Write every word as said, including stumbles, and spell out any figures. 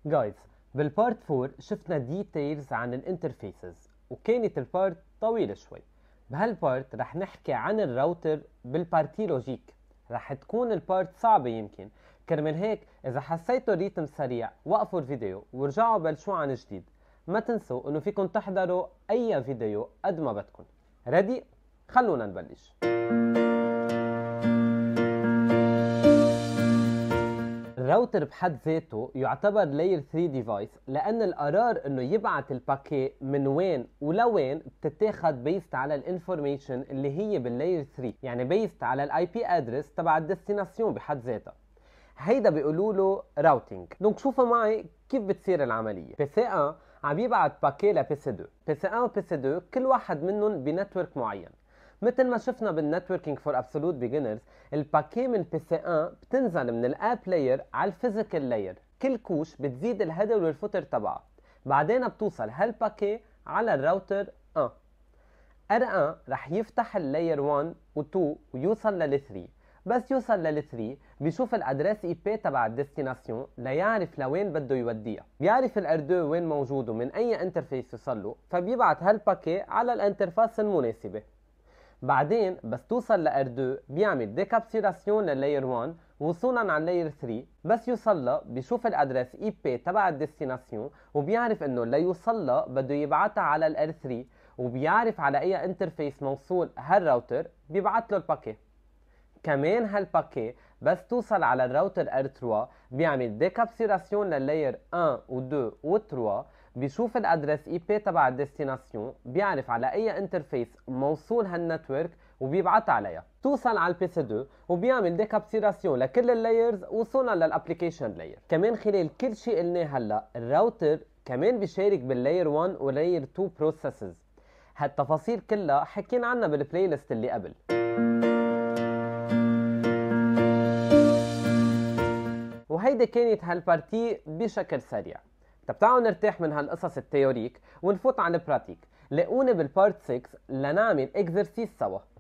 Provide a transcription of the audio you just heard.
جايز، بالبارت فور شفنا ديتيلز عن الانترفيسز وكانت البارت طويلة شوي. بهالبارت رح نحكي عن الراوتر بالبارتي لوجيك. رح تكون البارت صعبة يمكن، كرمال هيك إذا حسيتوا الريتم سريع وقفوا الفيديو ورجعوا بلشوا عن جديد. ما تنسوا إنه فيكن تحضروا أي فيديو قد ما بدكن. ريدي؟ خلونا نبلش. الراوتر بحد ذاته يعتبر لاير ثري ديفايس لأن القرار إنه يبعت الباكي من وين ولوين بتتاخد بيست على الانفورميشن اللي هي باللاير ثري، يعني بيست على الاي بي ادرس تبع الديستناسيون بحد ذاتها. هيدا بيقولوا له راوتينج. دونك شوفوا معي كيف بتصير العملية. بي سي واحد عم يبعت باكي لبي سي اثنين، بي سي واحد وبي سي اثنين كل واحد منهم بنتورك معين. مثل ما شفنا بالنتوركينج فور ابسولوت بيجنرز، الباكي من بي سي واحد بتنزل من الاب لاير على الفيزيكال لاير، كل كوش بتزيد الهيدر والفوتر تبعها، بعدين بتوصل هالباكي على الراوتر واحد. ار واحد رح يفتح اللاير واحد و اثنين ويوصل لل ثري. بس يوصل لل ثري بيشوف الادريس اي بي تبع الديستناسيون ليعرف لوين بده يوديها، بيعرف الار اثنين وين موجود ومن اي انترفيس يوصل له، فبيبعت هالباكي على الانترفاس المناسبه. بعدين بس توصل ل ار اثنين بيعمل ديكابسولاسيون للاير واحد وصولا على اللاير ثري. بس يوصل لها بيشوف الادريس اي بي تبع الديستناسيون وبيعرف انه ليوصل لها بده يبعتها على الار ثري، وبيعرف على اي انترفيس موصول هالراوتر بيبعت له الباكي. كمان هالباكي بس توصل على الراوتر ار ثري بيعمل ديكابسولاسيون لللاير واحد و اثنين و ثلاثة، بيشوف الادريس اي بي تبع الديستناسيون، بيعرف على اي انترفيس موصول هالنتورك وبيبعتها عليها. توصل على البي سي اثنين وبيعمل ديكابسولاسيون لكل اللايرز وصولا للابليكيشن لاير. كمان خلال كل شيء قلناه هلا، الراوتر كمان بيشارك باللاير واحد ولاير اثنين بروسيسز. هالتفاصيل كلها حكينا عنها بالبلاي ليست اللي قبل. وهيدي كانت هالبارتي بشكل سريع. طب تعالوا نرتاح من هالقصص التيوريك ونفوت على البراتيك. لاقوني بالبارت ستة لنعمل اكزرسيس سوا.